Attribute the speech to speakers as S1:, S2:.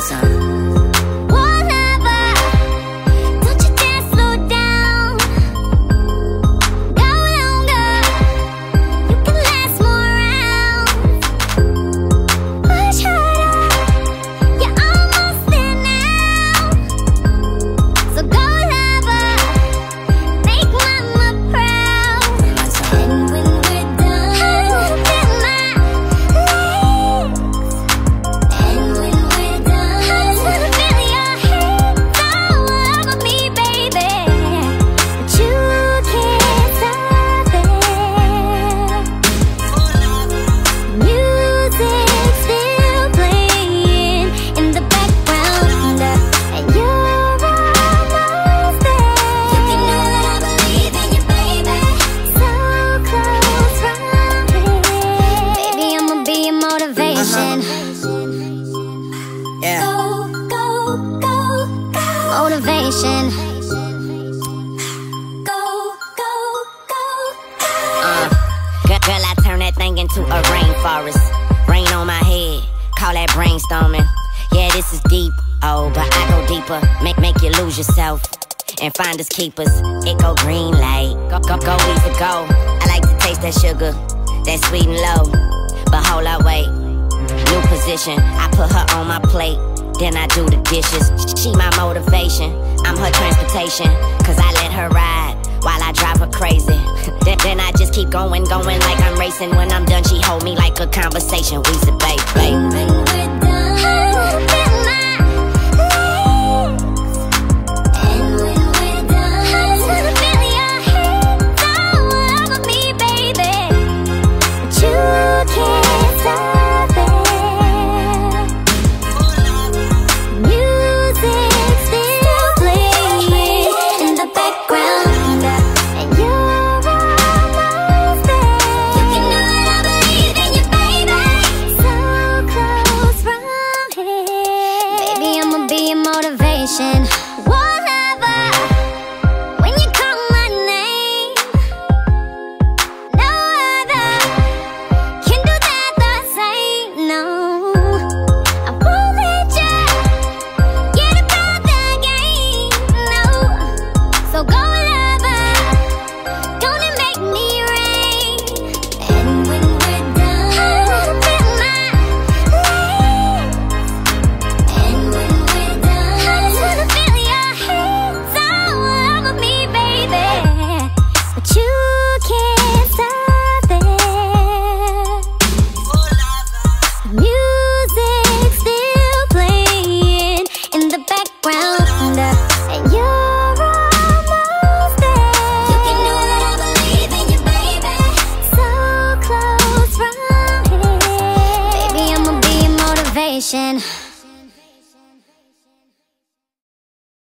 S1: some.
S2: Yeah.
S1: Motivation.
S2: Girl, I turn that thing into a rainforest. Rain on my head, call that brainstorming. Yeah, this is deep, oh, but I go deeper. Make you lose yourself and find us keepers. It go green light, go easy go. I like to taste that sugar, that sweet and low. But hold up, wait, new position. I put her on my plate, then I do the dishes. She my motivation, I'm her transportation. Cause I let her ride while I drive her crazy. Then I just keep going like I'm racing. When I'm done, she hold me like a conversation. We say, babe.